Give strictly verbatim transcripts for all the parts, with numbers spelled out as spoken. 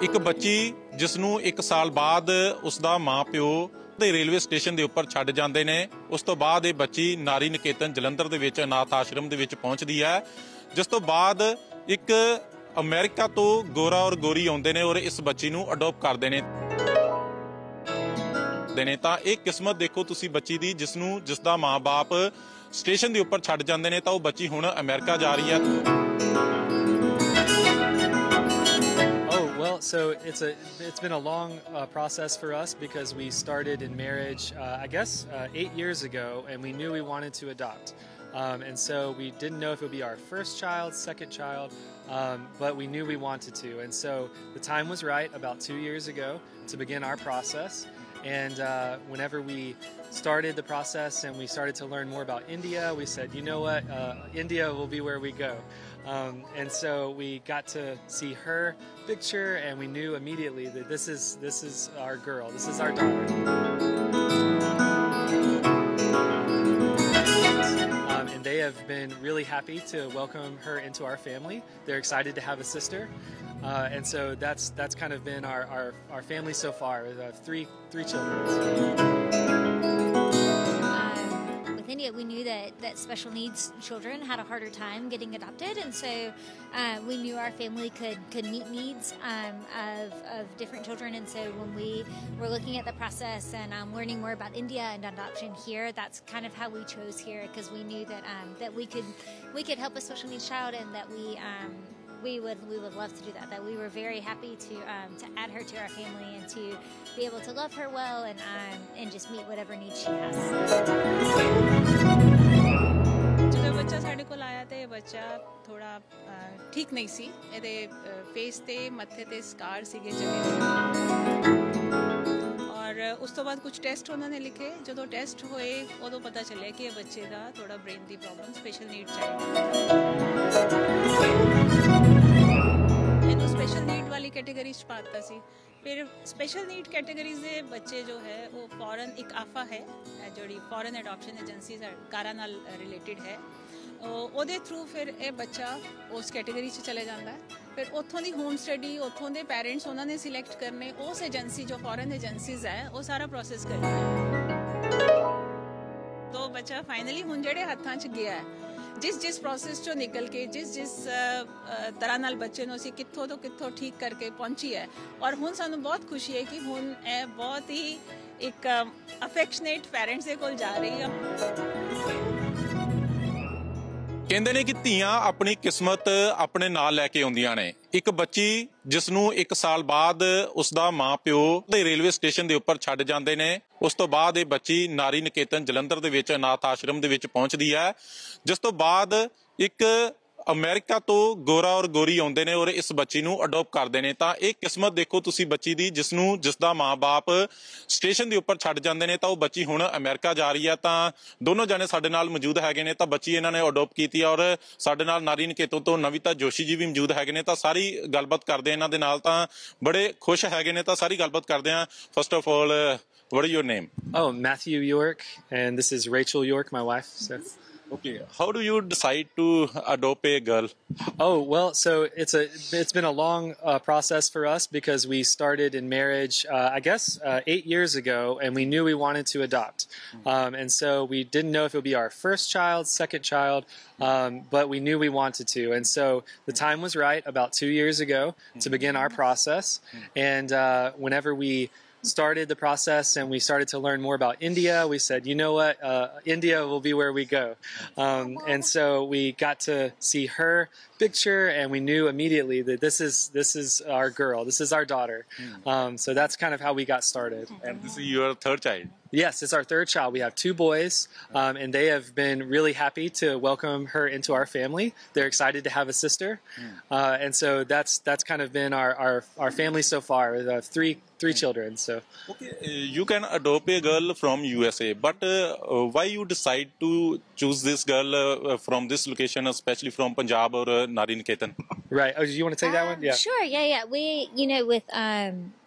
ਇੱਕ ਬੱਚੀ ਜਿਸ ਨੂੰ ਇੱਕ ਸਾਲ ਬਾਅਦ ਉਸ ਦਾ ਮਾਂ-ਪਿਓ ਦੇ ਰੇਲਵੇ ਸਟੇਸ਼ਨ ਦੇ ਉੱਪਰ ਛੱਡ ਜਾਂਦੇ ਨੇ। ਉਸ ਤੋਂ ਬਾਅਦ ਇਹ ਬੱਚੀ ਨਾਰੀ ਨਿਕੇਤਨ ਜਲੰਧਰ ਦੇ ਵਿੱਚ ਅਨਾਥ ਆਸ਼ਰਮ ਦੇ ਵਿੱਚ ਪਹੁੰਚਦੀ ਹੈ, ਜਿਸ ਤੋਂ ਬਾਅਦ ਇੱਕ ਅਮਰੀਕਾ ਤੋਂ ਗੋਰਾ ਔਰ ਗੋਰੀ ਆਉਂਦੇ ਨੇ ਔਰ ਇਸ ਬੱਚੀ ਨੂੰ ਅਡਾਪਟ ਕਰਦੇ ਨੇ। ਨੇ ਤਾਂ ਇਹ ਕਿਸਮਤ ਦੇਖੋ ਤੁਸੀਂ ਬੱਚੀ ਦੀ, ਜਿਸ ਨੂੰ ਜਿਸ ਦਾ ਮਾਂ-ਬਾਪ ਸਟੇਸ਼ਨ ਦੇ ਉੱਪਰ ਛੱਡ ਜਾਂਦੇ ਨੇ, ਤਾਂ ਉਹ ਬੱਚੀ ਹੁਣ ਅਮਰੀਕਾ ਜਾ ਰਹੀ ਹੈ। Well, so it's a it's been a long uh, process for us because we started in marriage, uh, I guess, uh, eight years ago, and we knew we wanted to adopt. Um, and so we didn't know if it would be our first child, second child, um, but we knew we wanted to. And so the time was right about two years ago to begin our process. And uh, whenever we started the process and we started to learn more about India, we said, you know what, uh, India will be where we go. Um, and so we got to see her picture, and we knew immediately that this is this is our girl, this is our daughter. Um, and they have been really happy to welcome her into our family. They're excited to have a sister. Uh, and so that's that's kind of been our, our, our family so far. We have three three children. Um, with India, we knew that, that special needs children had a harder time getting adopted, and so uh, we knew our family could could meet needs um, of, of different children. And so when we were looking at the process and um, learning more about India and adoption here, that's kind of how we chose here, because we knew that um, that we could we could help a special needs child, and that we. Um, We would we would love to do that. That we were very happy to um, to add her to our family and to be able to love her well and um, and just meet whatever needs she has. ਜਦੋਂ ਬੱਚਾ ਸਾਡੇ ਕੋਲ ਆਇਆ ਤੇ ਬੱਚਾ ਥੋੜਾ ਠੀਕ ਨਹੀਂ ਸੀ। ਇਹਦੇ ਫੇਸ ਤੇ ਮੱਥੇ ਤੇ ਸਕਾਰ ਸੀਗੇ ਜਗੇ ਔਰ ਉਸ ਤੋਂ ਬਾਅਦ ਕੁਝ ਟੈਸਟ ਉਹਨਾਂ ਨੇ ਲਿਖੇ। ਜਦੋਂ ਟੈਸਟ ਹੋਏ ਉਦੋਂ ਪਤਾ ਚੱਲਿਆ ਕਿ ਇਹ ਬੱਚੇ ਦਾ ਥੋੜਾ ਬ੍ਰੇਨ ਦੀ ਪ੍ਰੋਬਲਮ, ਸਪੈਸ਼ਲ ਨੀਡ ਚਾਈਲਡ। ਇਹਨੂੰ ਸਪੈਸ਼ਲ ਨੀਡ ਵਾਲੀ ਕੈਟੇਗਰੀ 'ਚ ਪਾਤਾ ਸੀ। ਫਿਰ ਸਪੈਸ਼ਲ ਨੀਡ ਕੈਟੇਗਰੀਜ਼ ਦੇ ਬੱਚੇ ਜੋ ਹੈ ਉਹ ਫੋਰਨ ਇੱਕ ਆਫਾ ਹੈ ਜਿਹੜੀ ਫੋਰਨ ਅਡੋਪਸ਼ਨ ਏਜੰਸੀ ਕਾਰਾਂ ਨਾਲ ਰਿਲੇਟਿਡ ਹੈ, ਉਹਦੇ ਥਰੂ ਫਿਰ ਇਹ ਬੱਚਾ ਉਸ ਕੈਟੇਗਰੀ 'ਚ ਚਲੇ ਜਾਂਦਾ ਹੈ। ਫਿਰ ਉੱਥੋਂ ਦੀ ਹੋਮ ਸਟੱਡੀ, ਉੱਥੋਂ ਦੇ ਪੈਰੈਂਟਸ ਉਹਨਾਂ ਨੇ ਸਿਲੈਕਟ ਕਰਨੇ, ਉਸ ਏਜੰਸੀ ਜੋ ਫੋਰਨ ਏਜੰਸੀਜ਼ ਹੈ ਉਹ ਸਾਰਾ ਪ੍ਰੋਸੈਸ ਕਰਨੀ ਹੈ। ਤੋ ਬੱਚਾ ਫਾਈਨਲੀ ਹੁਣ ਜਿਹੜੇ ਹੱਥਾਂ 'ਚ ਗਿਆ ਹੈ, ਜਿਸ ਜਿਸ ਪ੍ਰੋਸੈਸ 'ਚੋਂ ਨਿਕਲ ਕੇ ਜਿਸ ਜਿਸ ਤਰ੍ਹਾਂ ਨਾਲ ਬੱਚੇ ਨੂੰ ਅਸੀਂ ਕਿੱਥੋਂ ਤੋਂ ਕਿੱਥੋਂ ਠੀਕ ਕਰਕੇ ਪਹੁੰਚੀ ਹੈ, ਔਰ ਹੁਣ ਸਾਨੂੰ ਬਹੁਤ ਖੁਸ਼ੀ ਹੈ ਕਿ ਹੁਣ ਇਹ ਬਹੁਤ ਹੀ ਇੱਕ ਅਫੈਕਸ਼ਨੇਟ ਪੈਰੈਂਟਸ ਦੇ ਕੋਲ ਜਾ ਰਹੀ ਹੈ। ਕਹਿੰਦੇ ਨੇ ਕਿ ਧੀਆਂ ਆਪਣੀ ਕਿਸਮਤ ਆਪਣੇ ਨਾਲ ਲੈ ਕੇ ਆਉਂਦੀਆਂ ਨੇ। ਇੱਕ ਬੱਚੀ ਜਿਸ ਨੂੰ ਇੱਕ ਸਾਲ ਬਾਅਦ ਉਸ ਦਾ ਮਾਂ-ਪਿਓ ਦੇ ਰੇਲਵੇ ਸਟੇਸ਼ਨ ਦੇ ਉੱਪਰ ਛੱਡ ਜਾਂਦੇ ਨੇ, ਉਸ ਤੋਂ ਬਾਅਦ ਇਹ ਬੱਚੀ ਨਾਰੀ ਨਿਕੇਤਨ ਜਲੰਧਰ ਦੇ ਵਿੱਚ ਅਨਾਥ ਆਸ਼ਰਮ ਦੇ ਵਿੱਚ ਪਹੁੰਚਦੀ ਹੈ, ਜਿਸ ਤੋਂ ਬਾਅਦ ਇੱਕ ਅਮਰੀਕਾ ਤੋਂ ਗੋਰਾ ਔਰ ਗੋਰੀ ਆਉਂਦੇ ਨੇ ਔਰ ਇਸ ਬੱਚੀ ਨੂੰ ਅਡਾਪਟ ਕਰਦੇ ਨੇ। ਤਾਂ ਇਹ ਕਿਸਮਤ ਦੇਖੋ ਤੁਸੀਂ ਬੱਚੀ ਦੀ, ਜਿਸ ਨੂੰ ਜਿਸ ਦਾ ਮਾਂ-ਬਾਪ ਸਟੇਸ਼ਨ ਦੇ ਉੱਪਰ ਛੱਡ ਜਾਂਦੇ ਨੇ, ਤਾਂ ਉਹ ਬੱਚੀ ਹੁਣ ਅਮਰੀਕਾ ਜਾ ਰਹੀ ਹੈ। ਤਾਂ ਦੋਨੋਂ ਜਾਣੇ ਸਾਡੇ ਨਾਲ ਮੌਜੂਦ ਹੈਗੇ ਨੇ। ਤਾਂ ਬੱਚੀ ਇਹਨਾਂ ਨੇ ਅਡਾਪਟ ਕੀਤੀ ਹੈ ਔਰ ਸਾਡੇ ਨਾਲ ਨਾਰੀ ਨਿਕੇਤਨ ਤੋਂ ਨਵਿਤਾ ਜੋਸ਼ੀ ਜੀ ਵੀ ਮੌਜੂਦ ਹੈਗੇ ਨੇ। ਤਾਂ ਸਾਰੀ ਗੱਲਬਾਤ ਕਰਦੇ ਇਹਨਾਂ ਦੇ ਨਾਲ, ਤਾਂ ਬੜੇ ਖੁਸ਼ ਹੈਗੇ ਨੇ। ਤਾਂ ਸਾਰੀ ਗੱਲਬਾਤ ਕਰਦੇ ਹਾਂ। First of all, what is your name? Oh, Matthew York, and this is Rachel York, my wife. So. Okay, how do you decide to adopt a girl? Oh, well, so it's a it's been a long uh, process for us because we started in marriage, uh, I guess, uh, eight years ago, and we knew we wanted to adopt. Um, and so we didn't know if it would be our first child, second child, um, but we knew we wanted to. And so the time was right about two years ago to begin our process. And uh, whenever we started the process and we started to learn more about India, we said, you know what, uh, India will be where we go. Um, and so we got to see her picture, and we knew immediately that this is this is our girl, this is our daughter. Um, so that's kind of how we got started. And this is your third child? Yes, it's our third child. We have two boys, um, and they have been really happy to welcome her into our family. They're excited to have a sister, uh, and so that's that's kind of been our our, our family so far. We have three three children. So okay, uh, you can adopt a girl from U S A, but uh, why you decide to choose this girl uh, from this location, especially from Punjab or uh, Nari Niketan? Right. Oh, do you want to take that um, one? Yeah. Sure. Yeah, yeah. We, you know, with um.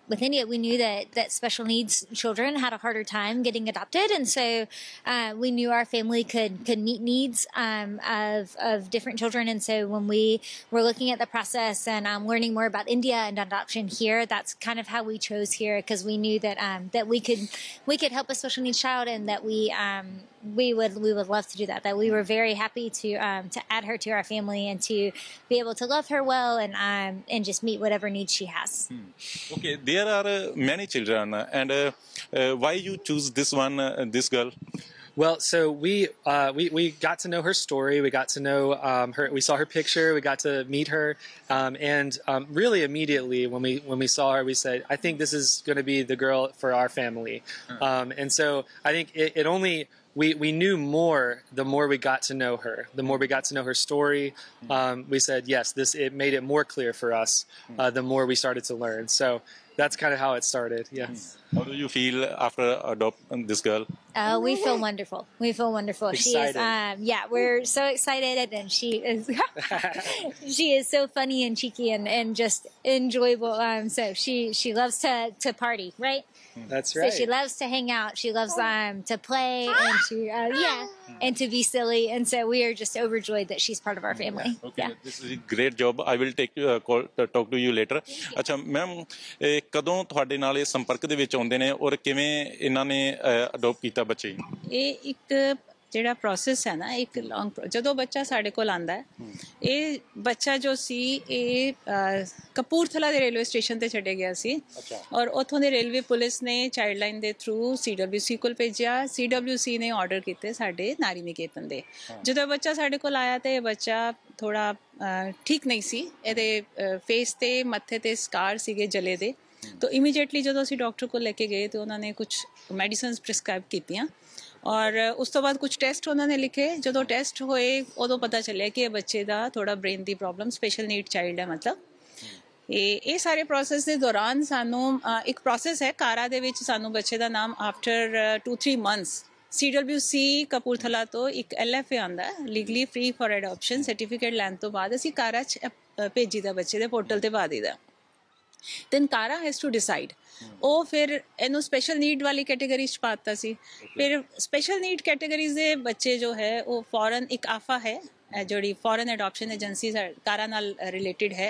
with India, we knew that that special needs children had a harder time getting adopted, and so uh, we knew our family could could meet needs um, of of different children. And so when we were looking at the process and um, learning more about India and adoption here, that's kind of how we chose here, because we knew that um, that we could we could help a special needs child, and that we um, we would we would love to do that. That we were very happy to um, to add her to our family and to be able to love her well, and um, and just meet whatever needs she has. Hmm. Okay, there are uh, many children, and uh, uh, why you choose this one, uh, this girl? Well, so we uh, we we got to know her story. We got to know um, her. We saw her picture. We got to meet her, um, and um, really immediately when we when we saw her, we said, "I think this is going to be the girl for our family." Um, and so I think it, it only we we knew more the more we got to know her. The more we got to know her story, um, we said, "Yes, this." It made it more clear for us. Uh, the more we started to learn. So that's kind of how it started. Yes. How do you feel after adopting this girl? Uh, we feel wonderful. We feel wonderful. She is, Excited. um, yeah, we're so excited, and she is, she is so funny and cheeky and, and just enjoyable. Um, so she she loves to to party, right? That's right. So she loves to hang out. She loves um to play and to uh, yeah and to be silly. And so we are just overjoyed that she's part of our family. Okay, Yeah. this is a great job. I will take uh, call uh, talk to you later. ਅੱਛਾ ma'am, ਕਦੋਂ ਤੁਹਾਡੇ ਨਾਲ ਇਹ ਸੰਪਰਕ ਦੇ ਵਿੱਚ ਆਉਂਦੇ ਨੇ ਔਰ ਕਿਵੇਂ ਇਹਨਾਂ ਨੇ ਅਡਾਪਟ ਕੀਤਾ ਬੱਚੇ? ਇਹ ਇੱਕ ਜਿਹੜਾ ਪ੍ਰੋਸੈਸ ਹੈ ਨਾ, ਇੱਕ ਲੌਂਗ, ਜਦੋਂ ਬੱਚਾ ਸਾਡੇ ਕੋਲ ਆਉਂਦਾ ਹੈ, ਇਹ ਬੱਚਾ ਜੋ ਸੀ ਇਹ ਕਪੂਰਥਲਾ ਦੇ ਰੇਲਵੇ ਸਟੇਸ਼ਨ ਤੇ ਛੱਡਿਆ ਗਿਆ ਸੀ, ਔਰ ਉੱਥੋਂ ਦੇ ਰੇਲਵੇ ਪੁਲਿਸ ਨੇ ਚਾਈਲਡ ਲਾਈਨ ਦੇ ਥਰੂ ਸੀ ਡਬਲਿਊ ਸੀ ਕੋਲ ਭੇਜਿਆ। ਸੀ ਡਬਲਿਊ ਸੀ ਨੇ ਆਰਡਰ ਕੀਤੇ ਸਾਡੇ ਨਾਰੀ ਨਿਕੇਤਨ ਦੇ। ਜਦੋਂ ਇਹ ਬੱਚਾ ਸਾਡੇ ਕੋਲ ਆਇਆ ਤੇ ਇਹ ਬੱਚਾ ਥੋੜਾ ਠੀਕ ਨਹੀਂ ਸੀ, ਇਹਦੇ ਫੇਸ ਤੇ ਮੱਥੇ ਤੇ ਸਕਾਰ ਸੀਗੇ ਜਲੇ ਦੇ। ਤਾਂ ਇਮੀਡੀਏਟਲੀ ਜਦੋਂ ਅਸੀਂ ਡਾਕਟਰ ਕੋਲ ਲੈ ਕੇ ਗਏ ਤੇ ਉਹਨਾਂ ਨੇ ਕੁਝ ਮੈਡੀਸਿਨਸ ਪ੍ਰਿਸਕ੍ਰਾਈਬ ਕੀਤੀਆਂ, ਔਰ ਉਸ ਤੋਂ ਬਾਅਦ ਕੁਝ ਟੈਸਟ ਉਹਨਾਂ ਨੇ ਲਿਖੇ। ਜਦੋਂ ਟੈਸਟ ਹੋਏ ਉਦੋਂ ਪਤਾ ਚੱਲਿਆ ਕਿ ਇਹ ਬੱਚੇ ਦਾ ਥੋੜਾ ਬ੍ਰੇਨ ਦੀ ਪ੍ਰੋਬਲਮ, ਸਪੈਸ਼ਲ ਨੀਡ ਚਾਈਲਡ ਹੈ। ਮਤਲਬ ਇਹ ਇਹ ਸਾਰੇ ਪ੍ਰੋਸੈਸ ਦੇ ਦੌਰਾਨ ਸਾਨੂੰ ਇੱਕ ਪ੍ਰੋਸੈਸ ਹੈ ਕਾਰਾ ਦੇ ਵਿੱਚ, ਸਾਨੂੰ ਬੱਚੇ ਦਾ ਨਾਮ after two three months C W C Kapurthala ਤੋਂ ਇੱਕ ਐਲ ਐਫ ਏ ਆਉਂਦਾ, legally free for adoption certificate ਲੈਣ ਤੋਂ ਬਾਅਦ ਅਸੀਂ ਕਾਰਾ 'ਚ ਭੇਜੀ ਦਾ, ਬੱਚੇ ਦੇ ਪੋਰਟਲ ਤੇ ਪਾ ਦਿੱਤਾ। then Kara has to decide ਉਹ ਫਿਰ ਇਹਨੂੰ ਸਪੈਸ਼ਲ ਨੀਡ ਵਾਲੀ ਕੈਟੇਗਰੀ 'ਚ ਪਾਤਾ ਸੀ। ਫਿਰ ਸਪੈਸ਼ਲ ਨੀਡ ਕੈਟੇਗਰੀਜ਼ ਦੇ ਬੱਚੇ ਜੋ ਹੈ ਉਹ ਫੌਰਨ ਇੱਕ ਆਫਾ ਹੈ ਜਿਹੜੀ ਫੌਰਨ ਅਡਾਪਸ਼ਨ ਏਜੰਸੀ ਕਾਰਾ ਨਾਲ ਰਿਲੇਟਿਡ ਹੈ,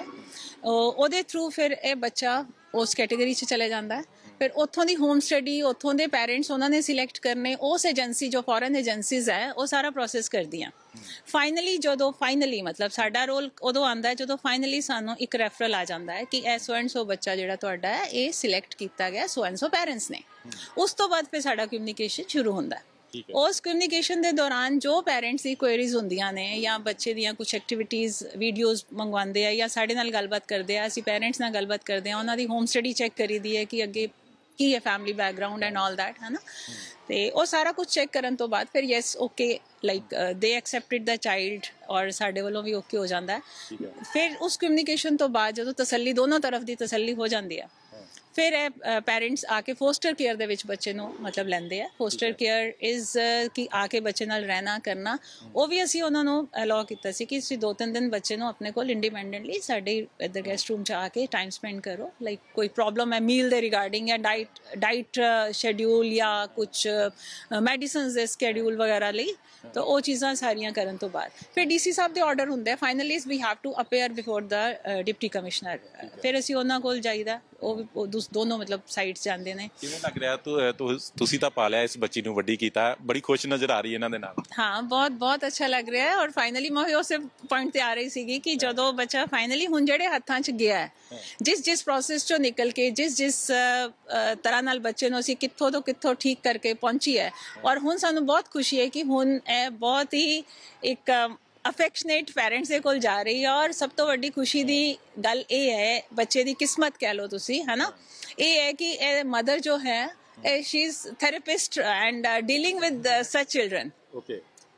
ਉਹਦੇ ਥਰੂ ਫਿਰ ਇਹ ਬੱਚਾ ਉਸ ਕੈਟੇਗਰੀ 'ਚ ਚਲੇ ਜਾਂਦਾ। ਫਿਰ ਉੱਥੋਂ ਦੀ ਹੋਮ ਸਟੱਡੀ, ਉੱਥੋਂ ਦੇ ਪੈਰੈਂਟਸ ਉਹਨਾਂ ਨੇ ਸਿਲੈਕਟ ਕਰਨੇ, ਉਸ ਏਜੰਸੀ ਜੋ ਫੌਰਨ ਏਜੰਸੀਜ਼ ਹੈ ਉਹ ਸਾਰਾ ਪ੍ਰੋਸੈਸ ਕਰਦੀਆਂ। ਫਾਈਨਲੀ ਜਦੋਂ ਫਾਈਨਲੀ ਮਤਲਬ ਸਾਡਾ ਰੋਲ ਉਦੋਂ ਆਉਂਦਾ ਹੈ ਜਦੋਂ ਫਾਈਨਲੀ ਸਾਨੂੰ ਇੱਕ ਰੈਫਰਲ ਆ ਜਾਂਦਾ ਹੈ ਕਿ ਇਹ ਸੋ ਐਂਡ ਸੋ ਬੱਚਾ ਜਿਹੜਾ ਤੁਹਾਡਾ ਹੈ ਇਹ ਸਿਲੈਕਟ ਕੀਤਾ ਗਿਆ ਸੋ ਐਂਡ ਸੋ ਪੈਰੈਂਟਸ ਨੇ। ਉਸ ਤੋਂ ਬਾਅਦ ਫਿਰ ਸਾਡਾ ਕਮਿਊਨੀਕੇਸ਼ਨ ਸ਼ੁਰੂ ਹੁੰਦਾ। ਉਸ ਕਮਿਊਨੀਕੇਸ਼ਨ ਦੇ ਦੌਰਾਨ ਜੋ ਪੈਰੈਂਟਸ ਦੀ ਕੁਐਰੀਜ਼ ਹੁੰਦੀਆਂ ਨੇ ਜਾਂ ਬੱਚੇ ਦੀਆਂ ਕੁਝ ਐਕਟੀਵਿਟੀਜ਼ ਵੀਡੀਓਜ਼ ਮੰਗਵਾਉਂਦੇ ਆ ਜਾਂ ਸਾਡੇ ਨਾਲ ਗੱਲਬਾਤ ਕਰਦੇ ਆ, ਅਸੀਂ ਪੈਰੈਂਟਸ ਨਾਲ ਗੱਲਬਾਤ ਕਰਦੇ ਆ, ਉਹਨਾਂ ਦੀ ਹੋਮ ਸਟੱਡੀ ਚੈੱਕ ਕਰੀਦੀ ਹੈ ਕਿ ਅੱਗੇ ਕੀ ਹੈ family background and all that, ਹੈ ਨਾ। ਤੇ ਉਹ ਸਾਰਾ ਕੁਝ ਚੈੱਕ ਕਰਨ ਤੋਂ ਬਾਅਦ ਫਿਰ yes okay like they accepted the child ਔਰ ਸਾਡੇ ਵੱਲੋਂ ਵੀ ਓਕੇ ਹੋ ਜਾਂਦਾ। ਫਿਰ ਉਸ ਕਮਿਊਨੀਕੇਸ਼ਨ ਤੋਂ ਬਾਅਦ ਜਦੋਂ ਤਸੱਲੀ, ਦੋਨੋਂ ਤਰਫ ਦੀ ਤਸੱਲੀ ਹੋ ਜਾਂਦੀ ਆ, ਫਿਰ ਇਹ ਪੈਰੈਂਟਸ ਆ ਕੇ ਫੋਸਟਰ ਕੇਅਰ ਦੇ ਵਿੱਚ ਬੱਚੇ ਨੂੰ ਮਤਲਬ ਲੈਂਦੇ ਆ। ਫੋਸਟਰ ਕੇਅਰ ਇਜ਼ ਕਿ ਆ ਕੇ ਬੱਚੇ ਨਾਲ ਰਹਿਣਾ ਕਰਨਾ, ਉਹ ਵੀ ਅਸੀਂ ਉਹਨਾਂ ਨੂੰ ਅਲਾਓ ਕੀਤਾ ਸੀ ਕਿ ਤੁਸੀਂ ਦੋ ਤਿੰਨ ਦਿਨ ਬੱਚੇ ਨੂੰ ਆਪਣੇ ਕੋਲ ਇੰਡੀਪੈਂਡੈਂਟਲੀ ਸਾਡੇ ਇੱਧਰ ਗੈਸਟ ਰੂਮ 'ਚ ਆ ਕੇ ਟਾਈਮ ਸਪੈਂਡ ਕਰੋ। ਲਾਈਕ ਕੋਈ ਪ੍ਰੋਬਲਮ ਹੈ ਮੀਲ ਦੇ ਰਿਗਾਰਡਿੰਗ ਜਾਂ ਡਾਈਟ ਡਾਈਟ ਸ਼ੈਡਿਊਲ ਜਾਂ ਕੁਛ ਮੈਡੀਸਨਸ ਦੇ ਸਕੈਡਿਊਲ ਵਗੈਰਾ ਲਈ, ਤਾਂ ਉਹ ਚੀਜ਼ਾਂ ਸਾਰੀਆਂ ਕਰਨ ਤੋਂ ਬਾਅਦ ਫਿਰ ਡੀ ਸੀ ਸਾਹਿਬ ਦੇ ਆਰਡਰ ਹੁੰਦੇ। Finally we have to appear before the deputy commissioner. ਫਿਰ ਅਸੀਂ ਉਹਨਾਂ ਕੋਲ ਜਾਈਦਾ, ਉਹ ਦੋਨੋਂ ਮਤਲਬ ਸਾਈਡਸ ਜਾਂਦੇ ਨੇ। ਕਿਵੇਂ ਲੱਗ ਰਿਹਾ ਤੁਸੀਂ ਤਾਂ ਪਾਲਿਆ ਇਸ ਬੱਚੀ ਨੂੰ, ਵੱਡੀ ਕੀਤਾ, ਬੜੀ ਖੁਸ਼ ਨਜ਼ਰ ਆ ਰਹੀ ਹੈ ਇਹਨਾਂ ਦੇ ਨਾਲ? ਹਾਂ, ਬਹੁਤ ਬਹੁਤ ਅੱਛਾ ਲੱਗ ਰਿਹਾ ਹੈ। ਔਰ ਫਾਈਨਲੀ ਮੈਂ ਉਸੇ ਪੁਆਇੰਟ ਤੇ ਆ ਰਹੀ ਸੀਗੀ ਕਿ ਜਦੋਂ ਬੱਚਾ ਫਾਈਨਲੀ ਹੁਣ ਜਿਹੜੇ ਹੱਥਾਂ 'ਚ ਗਿਆ ਹੈ, ਜਿਸ ਜਿਸ ਪ੍ਰੋਸੈਸ 'ਚੋਂ ਨਿਕਲ ਕੇ ਜਿਸ ਜਿਸ ਤਰ੍ਹਾਂ ਨਾਲ ਬੱਚੇ ਨੂੰ ਅਸੀਂ ਕਿੱਥੋਂ ਤੋਂ ਕਿੱਥੋਂ ਠੀਕ ਕਰਕੇ ਪਹੁੰਚੀ ਹੈ, ਔਰ ਹੁਣ ਸਾਨੂੰ ਬਹੁਤ ਖੁਸ਼ੀ ਹੈ ਕਿ ਹੁਣ ਇਹ ਬਹੁਤ ਹੀ ਇੱਕ ਅਫੈਕਸ਼ਨੇਟ ਪੈਰੈਂਟਸ ਦੇ ਕੋਲ ਜਾ ਰਹੀ ਹੈ। ਔਰ ਸਭ ਤੋਂ ਵੱਡੀ ਖੁਸ਼ੀ ਦੀ ਗੱਲ ਇਹ ਹੈ, ਬੱਚੇ ਦੀ ਕਿਸਮਤ ਕਹਿ ਲਓ ਤੁਸੀਂ, ਹੈ ਨਾ, ਇਹ ਹੈ ਕਿ ਇਹ ਮਦਰ ਜੋ ਹੈ she is therapist and dealing with such children. Okay.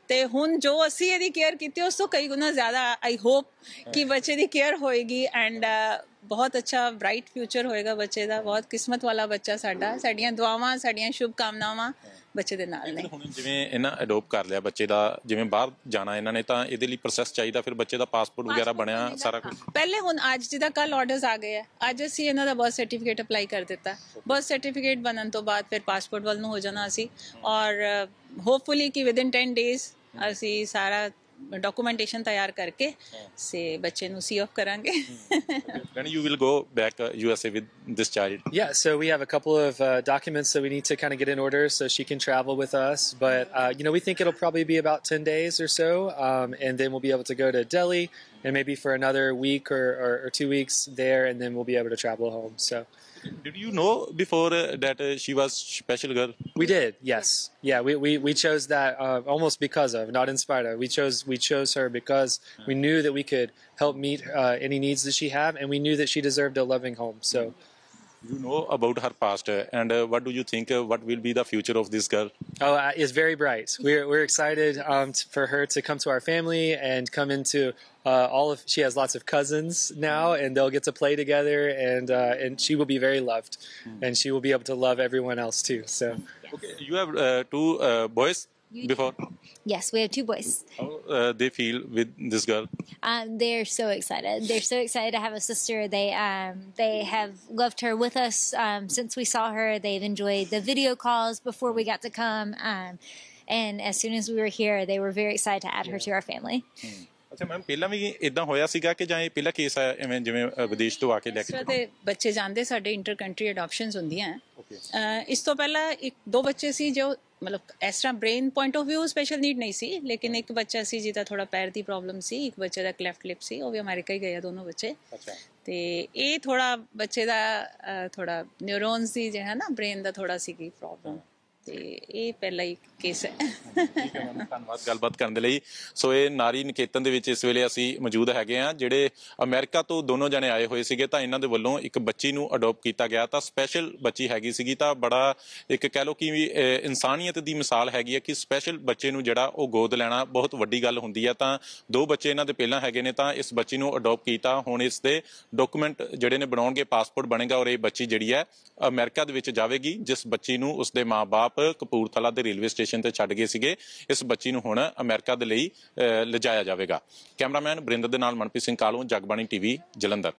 ਤੇ ਹੁਣ ਜੋ ਅਸੀਂ ਇਹਦੀ ਕੇਅਰ ਕੀਤੀ ਉਸ ਤੋਂ ਕਈ ਗੁਣਾ ਜ਼ਿਆਦਾ ਆਈ ਹੋਪ ਕਿ ਬੱਚੇ ਦੀ ਕੇਅਰ ਹੋਏਗੀ ਐਂਡ ਬਹੁਤ ਅੱਛਾ ਬ੍ਰਾਈਟ ਫਿਊਚਰ ਹੋਏਗਾ ਬੱਚੇ ਦਾ। ਬਹੁਤ ਕਿਸਮਤ ਵਾਲਾ ਬੱਚਾ ਸਾਡਾ। ਸਾਡੀਆਂ ਦੁਆਵਾਂ, ਸਾਡੀਆਂ ਸ਼ੁਭ ਕਾਮਨਾਵਾਂ ਬੱਚੇ ਦੇ ਨਾਲ ਨੇ। ਹੁਣ ਜਿਵੇਂ ਇਹਨਾਂ ਅਡੋਪ ਕਰ ਲਿਆ ਬੱਚੇ ਦਾ, ਜਿਵੇਂ ਬਾਹਰ ਜਾਣਾ ਇਹਨਾਂ ਨੇ, ਤਾਂ ਇਹਦੇ ਲਈ ਪ੍ਰੋਸੈਸ ਚਾਹੀਦਾ, ਫਿਰ ਬੱਚੇ ਦਾ ਪਾਸਪੋਰਟ ਵਗੈਰਾ ਬਣਿਆ ਸਾਰਾ ਕੁਝ? ਪਹਿਲੇ ਹੁਣ ਅੱਜ ਜਿੱਦਾਂ ਕੱਲ ਆਰਡਰਸ ਆ ਗਏ ਆ, ਅੱਜ ਅਸੀਂ ਇਹਨਾਂ ਦਾ ਬਰਥ ਸਰਟੀਫਿਕੇਟ ਅਪਲਾਈ ਕਰ ਦਿੱਤਾ। ਬਰਥ ਸਰਟੀਫਿਕੇਟ ਬਣਨ ਤੋਂ ਬਾਅਦ ਫਿਰ ਪਾਸਪੋਰਟ ਵੱਲ ਨੂੰ ਹੋ ਜਾਣਾ ਅਸੀਂ, ਔਰ ਹੋਪਫੁਲੀ ਕਿ ਵਿਦਿਨ ਟੈਨ ਡੇਜ਼ ਅਸੀਂ ਸਾਰਾ ਡਾਕੂਮੈਂਟੇਸ਼ਨ ਤਿਆਰ ਕਰਕੇ ਸੇ ਬੱਚੇ ਨੂੰ ਸੀ ਆਫ ਕਰਾਂਗੇ। When you will go back uh, U S A with this child? Yeah, so we have a couple of uh, documents that we need to kind of get in order so she can travel with us. But, uh, you know, we think it'll probably be about ten days or so. Um, and then we'll be able to go to Delhi and maybe for another week or, or, or two weeks there, and then we'll be able to travel home. So. Did you know before uh, that uh, she was special girl? We did, yes. Yeah, we, we, we chose that uh, almost because of, not in spite of. We chose we chose her because we knew that we could help meet uh, any needs that she had, and we knew that she deserved a loving home. So. You know about her past, uh, and uh, what do you think? Uh, what will be the future of this girl? Oh, uh, it's very bright. We're we're excited um, t- for her to come to our family and come into uh, all of. She has lots of cousins now, and they'll get to play together, and uh, and she will be very loved, and she will be able to love everyone else too. So. Okay, you have uh, two uh, boys before. Yes, we have two boys. How uh, they feel with this girl? Um, they're so excited. They're so excited to have a sister. They um, they have loved her with us um, since we saw her. They've enjoyed the video calls before we got to come. Um, and as soon as we were here, they were very excited to add her to our family. ਅੱਛਾ ma'am, ਪਹਿਲਾਂ ਵੀ ਇਦਾਂ ਹੋਇਆ ਸੀਗਾ ਕਿ ਜਾਂ ਇਹ ਪਹਿਲਾ ਕੇਸ ਹੈ ਐਵੇਂ ਜਿਵੇਂ ਅ, ਵਿਦੇਸ਼ ਤੋਂ ਆ ਕੇ ਲੈ ਇਸ ਕੇ? ਤਰ੍ਹਾਂ ਦੇ ਬੱਚੇ ਜਾਂਦੇ ਸਾਡੇ ਇੰਟਰ ਕੰਟਰੀ ਅਡਾਪਸ਼ਨਸ ਹੁੰਦੀਆਂ ਹੈ। ਇਸ ਤੋਂ ਪਹਿਲਾਂ ਇੱਕ ਦੋ ਬੱਚੇ ਸੀ ਜੋ ਮਤਲਬ ਇਸ ਤਰ੍ਹਾਂ brain point of view special need ਨਹੀਂ ਸੀ, ਲੇਕਿਨ ਇੱਕ ਬੱਚਾ ਸੀ ਜਿਹਦਾ ਥੋੜਾ ਪੈਰ ਦੀ ਪ੍ਰੋਬਲਮ ਸੀ, ਇੱਕ ਬੱਚੇ ਦਾ ਕਲੈਫਟ ਲਿਪ ਸੀ, ਉਹ ਵੀ ਅਮਰੀਕਾ ਹੀ ਗਏ ਆ ਦੋਨੋਂ ਬੱਚੇ। ਤੇ ਇਹ ਥੋੜਾ ਬੱਚੇ ਦਾ ਥੋੜਾ ਨਿਊਰੋਨਸ ਦੀ ਜਿਹੜਾ ਨਾ ਬ੍ਰੇਨ ਦਾ ਥੋੜਾ ਸੀਗੀ ਪ੍ਰੋਬਲਮ, ਤੇ ਇਹ ਪਹਿਲਾ ਹੀ ਕੇਸ ਹੈ। ਠੀਕ ਹੈ ਮੈਮ, ਧੰਨਵਾਦ ਗੱਲਬਾਤ ਕਰਨ ਦੇ ਲਈ। ਸੋ ਇਹ ਨਾਰੀ ਨਿਕੇਤਨ ਦੇ ਵਿੱਚ ਇਸ ਵੇਲੇ ਅਸੀਂ ਮੌਜੂਦ ਹੈਗੇ ਹਾਂ, ਜਿਹੜੇ ਅਮਰੀਕਾ ਤੋਂ ਦੋਨੋਂ ਜਣੇ ਆਏ ਹੋਏ ਸੀਗੇ। ਤਾਂ ਇਹਨਾਂ ਦੇ ਵੱਲੋਂ ਇੱਕ ਬੱਚੀ ਨੂੰ ਅਡੋਪਟ ਕੀਤਾ ਗਿਆ, ਤਾਂ ਸਪੈਸ਼ਲ ਬੱਚੀ ਹੈਗੀ ਸੀਗੀ। ਤਾਂ ਬੜਾ ਇੱਕ ਕਹਿ ਲਓ ਕਿ ਵੀ ਇਨਸਾਨੀਅਤ ਦੀ ਮਿਸਾਲ ਹੈਗੀ ਹੈ ਕਿ ਸਪੈਸ਼ਲ ਬੱਚੇ ਨੂੰ ਜਿਹੜਾ ਉਹ ਗੋਦ ਲੈਣਾ ਬਹੁਤ ਵੱਡੀ ਗੱਲ ਹੁੰਦੀ ਹੈ। ਤਾਂ ਦੋ ਬੱਚੇ ਇਹਨਾਂ ਦੇ ਪਹਿਲਾਂ ਹੈਗੇ ਨੇ, ਤਾਂ ਇਸ ਬੱਚੀ ਨੂੰ ਅਡੋਪਟ ਕੀਤਾ। ਹੁਣ ਇਸ ਦੇ ਡਾਕੂਮੈਂਟ ਜਿਹੜੇ ਨੇ ਬਣਾਉਣਗੇ, ਪਾਸਪੋਰਟ ਬਣੇਗਾ, ਔਰ ਇਹ ਬੱਚੀ ਜਿਹੜੀ ਹੈ ਅਮਰੀਕਾ ਦੇ ਵਿੱਚ ਜਾਵੇਗੀ। ਜਿਸ ਬੱਚੀ ਨੂੰ ਉਸਦੇ ਮਾਂ-ਬਾਪ ਕਪੂਰਥਲਾ ਦੇ ਰੇਲਵੇ ਸਟੇਸ਼ਨ ਤੇ ਛੱਡ ਗਏ ਸੀਗੇ, ਇਸ ਬੱਚੀ ਨੂੰ ਹੁਣ ਅਮਰੀਕਾ ਦੇ ਲਈ ਲਿਜਾਇਆ ਜਾਵੇਗਾ। ਕੈਮਰਾਮੈਨ ਬਰਿੰਦਰ ਦੇ ਨਾਲ ਮਨਪ੍ਰੀਤ ਸਿੰਘ ਕਾਲੂ, ਜਗਬਾਣੀ ਟੀਵੀ, ਜਲੰਧਰ।